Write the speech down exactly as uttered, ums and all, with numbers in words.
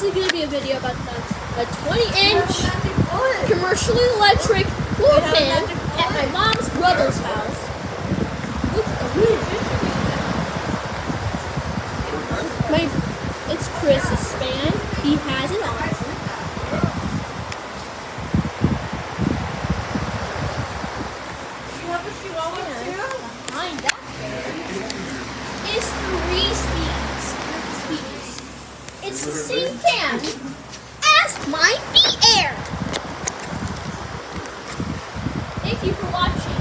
this is going to be a video about the, a twenty inch commercially electric floor fan at my mom's brother's house. Look at the My, it's Chris's fan. He has it on. Behind that there is three speeds. speeds. It's the same fan as my V-Air. Thank you for watching.